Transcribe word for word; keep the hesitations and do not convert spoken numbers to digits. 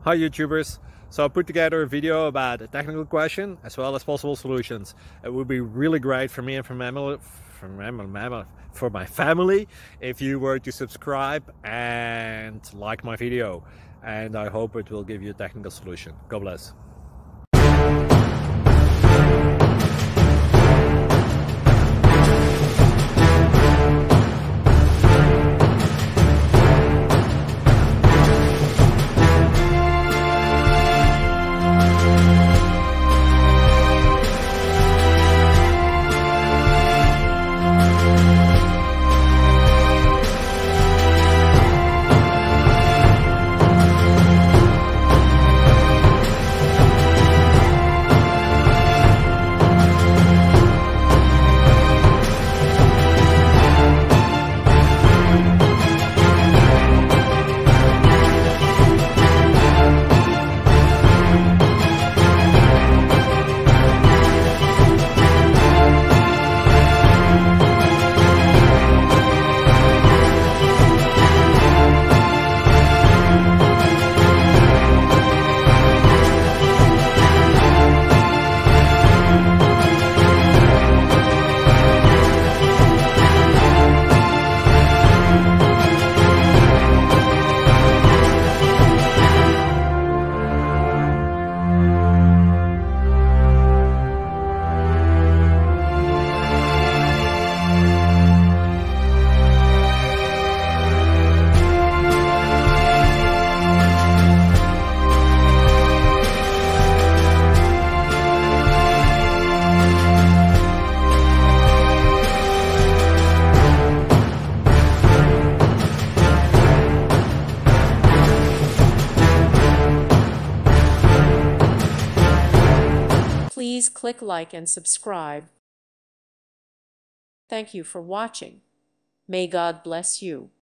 Hi YouTubers! So I put together a video about a technical question as well as possible solutions. It would be really great for me and for, mammal, for, mammal, for my family if you were to subscribe and like my video. And I hope it will give you a technical solution. God bless. Please click like and subscribe. Thank you for watching. May God bless you.